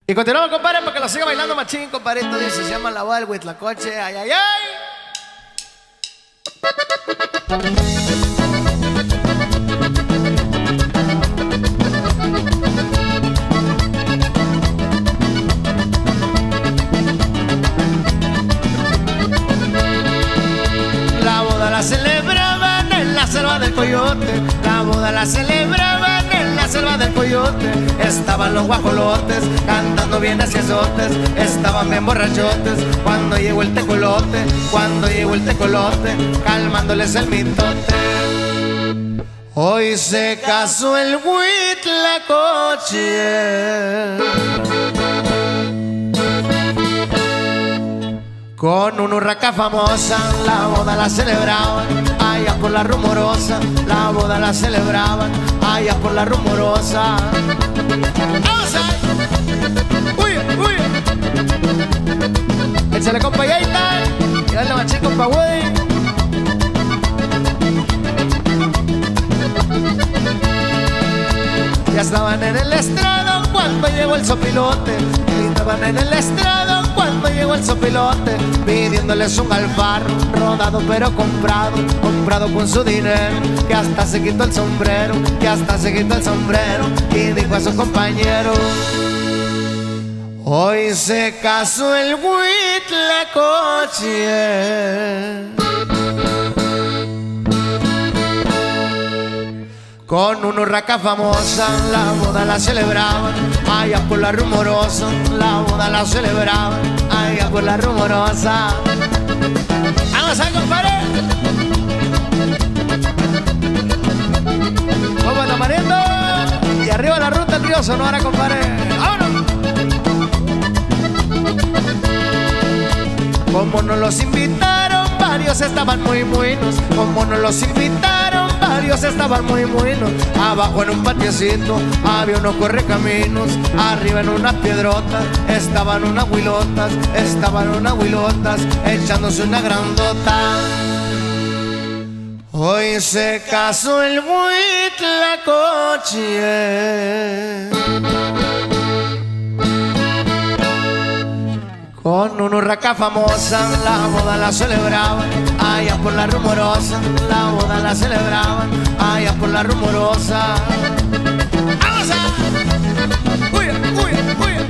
Y continuamos, compadre, para que lo siga bailando machín, compadrito. Dice, se llama La Boda del Huitlacoche. Ay, ay, ay. La boda la celebraban en la selva del Coyote. La boda la celebraban en la selva del Coyote. Estaban los guajolotes cantando bien aciesotes. Estaban bien borrachotes cuando llegó el tecolote. Cuando llegó el tecolote, calmándoles el mitote. Hoy se casó el Huitlacoche con una urraca famosa. La boda la celebraban allá por la Rumorosa. La boda la celebraban allá por la Rumorosa. ¡Vamos ahí! ¡Uy, uy! Échale, compa, y ahí está. Y dale machín, compa, güey. Ya estaban en el estrado cuando llegó el sopilote. Estaban en el estrado cuando llegó el sopilote, pidiéndoles un alfarro rodado pero comprado, comprado con su dinero, que hasta se quitó el sombrero, que hasta se quitó el sombrero, y dijo a su compañero: hoy se casó el Huitlacoche con una urraca famosa. La boda la celebraban allá por la Rumorosa. La boda la celebraban allá por la Rumorosa. ¡Vamos a compadre! ¡Vamos tamariendo! Y arriba la ruta, tío Sonora, compadre. ¡Vámonos! Como nos los invitaron, varios estaban muy buenos. Como nos los invitaron, varios estaban muy buenos. Abajo en un patiecito había unos correcaminos. Arriba en unas piedrotas estaban unas huilotas. Estaban unas huilotas echándose una grandota. Hoy se casó el Huitlacoche con una urraca famosa. La boda la celebraban allá por la Rumorosa. La boda la celebraban allá por la Rumorosa. ¡Vamos a! ¡Uy, uy, uy!